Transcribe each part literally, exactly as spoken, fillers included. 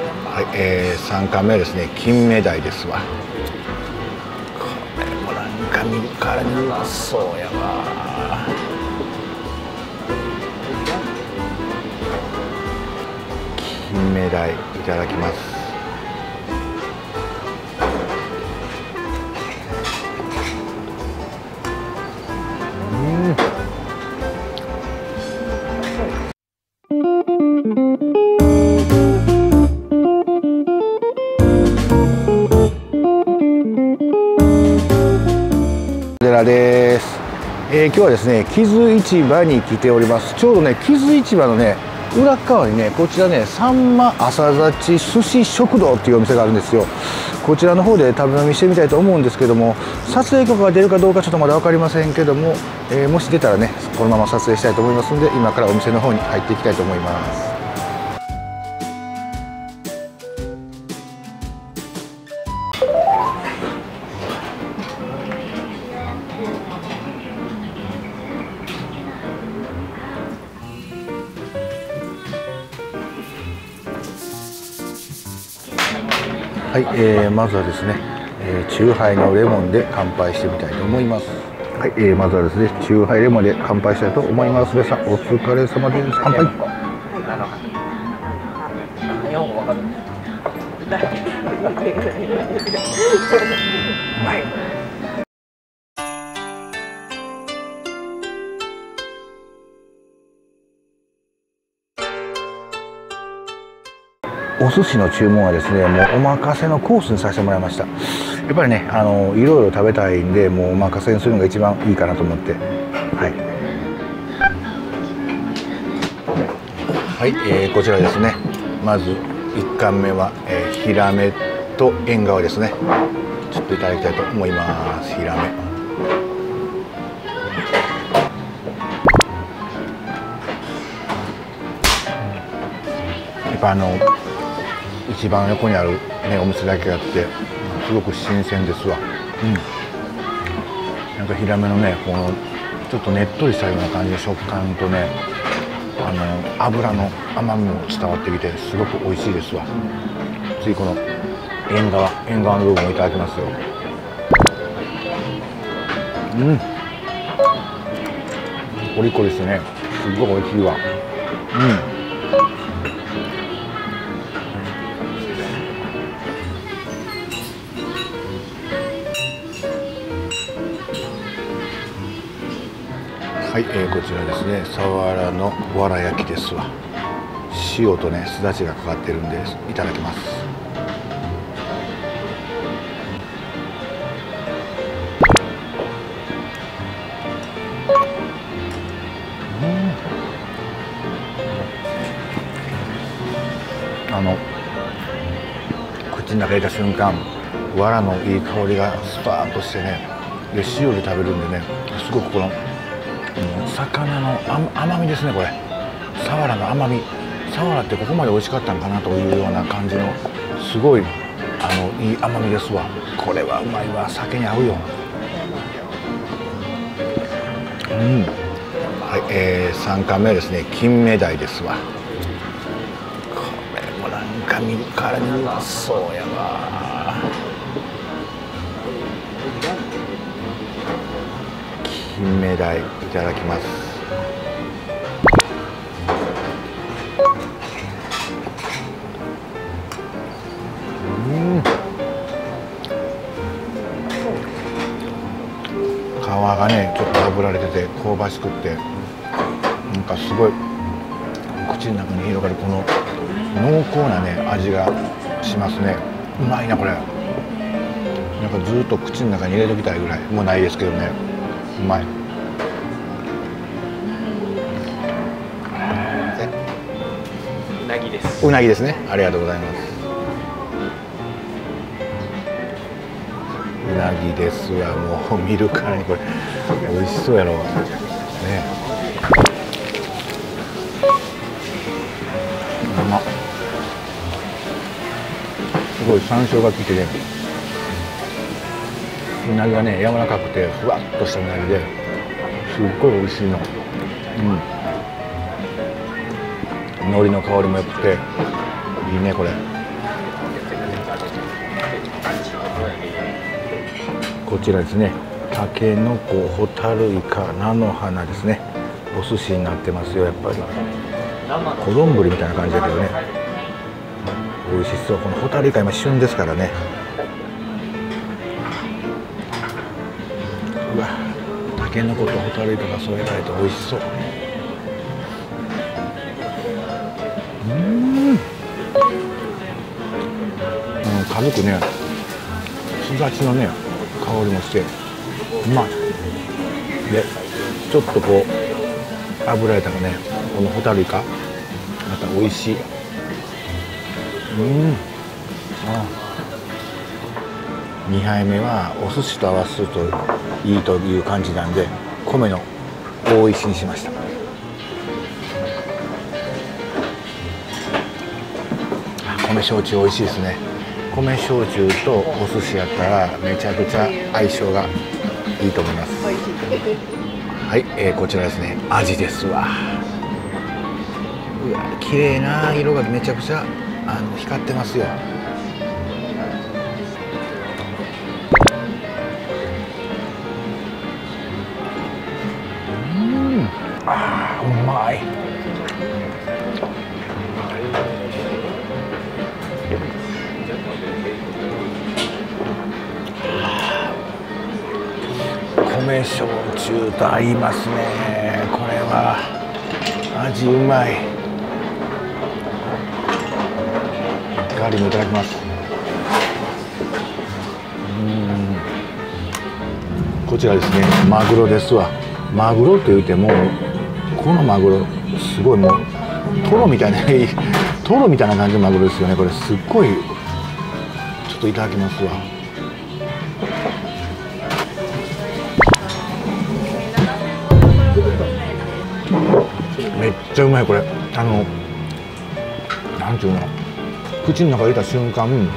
はい、えー、さん貫目ですね、金目鯛ですわ。これもなんか見るからにうまそうやわ。金目鯛いただきます。うん。寺です。えー、今日はですね、木津市場に来ております。ちょうどね、木津市場のね、裏側にね、こちらね、さんま朝立寿司食堂っていうお店があるんですよ。こちらの方で食べ飲みしてみたいと思うんですけども、撮影許可が出るかどうかちょっとまだ分かりませんけども、えー、もし出たらね、このまま撮影したいと思いますので、今からお店の方に入っていきたいと思います。はい、えー、まずはですね、えー、チューハイのレモンで乾杯してみたいと思います。はい、えー、まずはですね、チューハイレモンで乾杯したいと思います。皆さん、お疲れ様です。乾杯。うまい。お寿司の注文はですね、もうお任せのコースにさせてもらいました。やっぱりね、あのいろいろ食べたいんで、もうお任せにするのが一番いいかなと思って。はい。はい、えー、こちらですね。まずいっ貫目は、えー、ヒラメと縁側ですね。ちょっといただきたいと思います。ヒラメ。やっぱあの一番横にある、ね、お店だけあってすごく新鮮ですわ。うん、なんかヒラメのね、このちょっとねっとりしたような感じの食感とね、あの油の甘みも伝わってきてすごく美味しいですわ。次この縁側縁側の部分をいただきますよ。うん、コリコリしてね、すっごく美味しいわ。うん。はい、えー、こちらですね、サワラのわら焼きですわ。塩とね、すだちがかかってるんで、いただきます。うん、あの口の中に入れた瞬間、わらのいい香りがスパーッとしてね、で塩で食べるんでね、すごくこの魚の甘みですね。これサワラの甘み、サワラってここまで美味しかったんかなというような感じのすごいあのいい甘みですわ。これはうまいわ。酒に合うよ。うん。はい、えー、さん貫目ですね、金目鯛ですわ。これもなんか見るからにうまそうやわ。金目鯛いただきます。うん、皮がねちょっと炙られてて香ばしくって、なんかすごい口の中に広がるこの濃厚なね味がしますね。うまいなこれ。なんかずっと口の中に入れときたいぐらい。もうないですけどね、うまい。 うなぎです。 うなぎですね。ありがとうございます。うなぎですわ。もう見るからにこれ美味しそうやろね。うまっ。すごい山椒が効いてね、うなぎがね柔らかくてふわっとしたうなぎですっごい美味しいの。うん、海苔の香りもよくていいねこれ。 こちらですね、たけのこ、ホタルイカ、菜の花ですね。お寿司になってますよ。やっぱり小丼みたいな感じだけどね、美味しそう。このホタルイカ今旬ですからね。うわ、たけのことホタルイカが添えられて美味しそう。うん、うん、軽くね、すだちのね香りもしてうまい。でちょっとこう油絵たがね、このホタルイカまた美味しい。うん、あにはいめはお寿司と合わせるといいという感じなんで、米の大石にしました。米焼酎美味しいですね。米焼酎とお寿司やったらめちゃくちゃ相性がいいと思います。はい、えー、こちらですね、アジですわ。うわ、綺麗な色がめちゃくちゃあの光ってますよ。うん、あー、うまい。米焼酎と合いますね。これは味うまい。ガリもいただきます。うん、こちらですね、マグロですわ。マグロというてもこのマグロすごい、もうトロみたいなトロみたいな感じのマグロですよね。これすっごい。ちょっといただきますわ。めっちゃうまい。これあのなんていうの、口の中入れた瞬間、も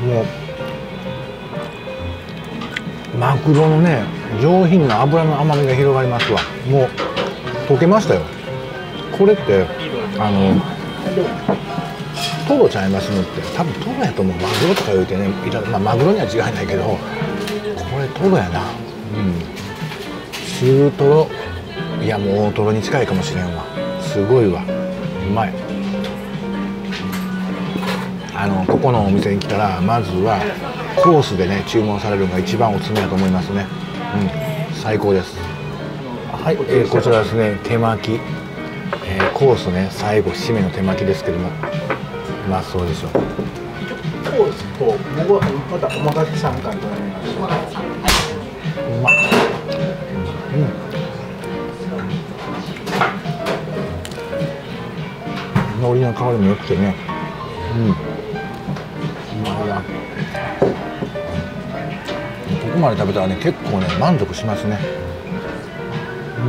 うマグロのね上品な脂の甘みが広がりますわ。もう溶けましたよ。これってあのトロちゃいますのって、多分トロやと思う。マグロとか言うてね、まあ、マグロには違いないけど、これトロやな。うん、中トロ、いやもう大トロに近いかもしれんわ。すごいわ、うまい。あのここのお店に来たらまずはコースでね注文されるのが一番おすすめだと思いますね。うん、最高です。はい、えー、こちらですね、手巻き、えー、コースね、最後締めの手巻きですけども、うまそうでしょう。コースと僕はまたおまかせさんかんとなります。うまっ。うん、海苔の香りも良くてね、うん、うまいわ。ここまで食べたらね、結構ね満足しますね。うん。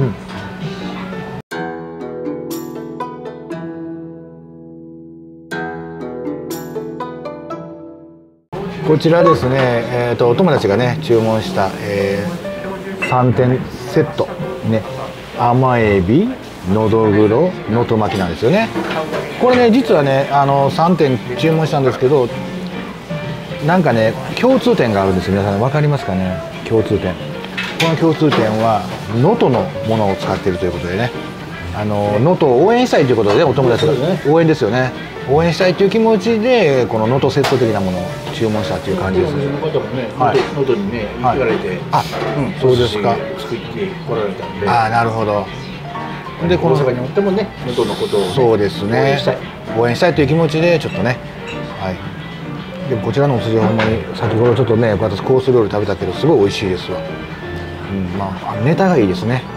こちらですね、えーと、お友達がね注文した、えー、さんてんセットね、甘エビ、のどぐろ、能登巻きなんですよね。これね実はねあのさんてん注文したんですけど、なんかね共通点があるんですよ。皆さん分かりますかね、共通点。この共通点は能登のものを使っているということでね、あの能登を応援したいということで、ね、お友達が応援ですよね。応援したいという気持ちでこの能登セット的なものを注文したという感じです。 能登にね行かれて、 あ、うん、そうですか。 作ってこられたんで。 ああ、なるほど。 でこの大阪におってもね、能登のことを、ね、 そうですね、応援したい応援したいという気持ちでちょっとね、はい。でもこちらのお寿司はほんまに先ほどちょっとね私コース料理食べたけどすごい美味しいですわ。うん、まあネタがいいですね。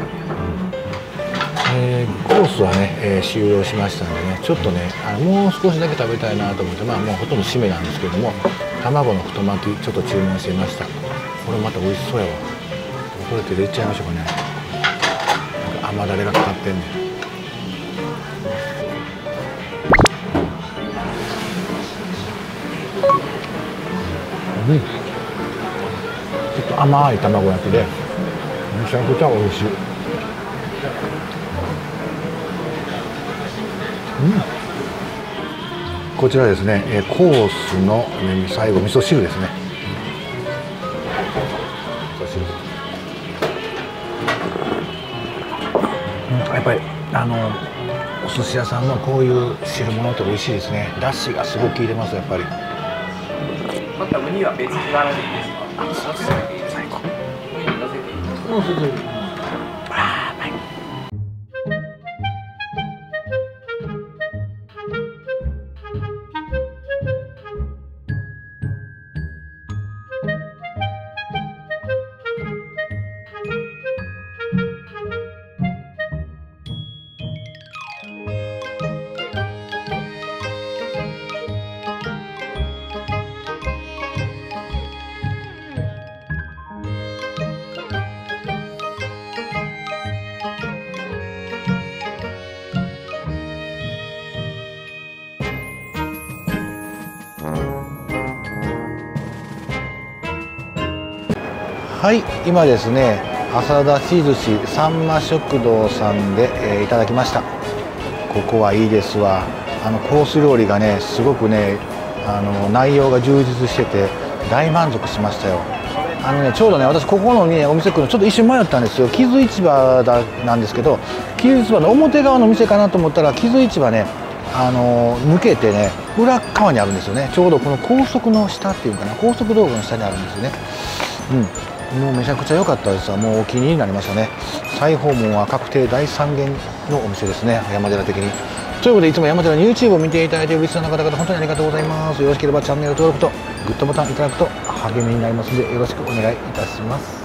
えー、コースはね、えー、終了しましたんでね、ちょっとねあのもう少しだけ食べたいなと思って、まあもうほとんど締めなんですけども、卵の太巻きちょっと注文してみました。これまた美味しそうやわ。これ手でいっちゃいましょうかね。なんか甘だれがかかってんねん。うん、ちょっと甘い卵焼きでめちゃくちゃ美味しい。うん、こちらですね、えー、コースの、ね、最後味噌汁ですね。 っぱりあのお寿司屋さんのこういう汁物って美味しいですね。だしがすごく効いてますやっぱり。 またウニは別に割らないでいいですか？ 最高。 ウニ乗せていいですか？ うんそうそうあー、うまい。はい、今ですね、朝田し寿司さんま食堂さんで、えーいただきました。ここはいいですわ。あのコース料理がね、すごくね、あの内容が充実してて大満足しましたよ。あのね、ちょうどね、私ここのねお店来るのちょっと一瞬迷ったんですよ。木津市場だなんですけど、木津市場の表側の店かなと思ったら、木津市場ね、あの抜けてね裏側にあるんですよね。ちょうどこの高速の下っていうかな、高速道路の下にあるんですよね。うん、もうめちゃくちゃ良かったですわ。もうお気に入りになりましたね。再訪問は確定大三元のお店ですね、山寺的に。ということで、いつも山寺の YouTube を見ていただいているリスナーの方々、本当にありがとうございます。よろしければチャンネル登録とグッドボタンいただくと励みになりますので、よろしくお願いいたします。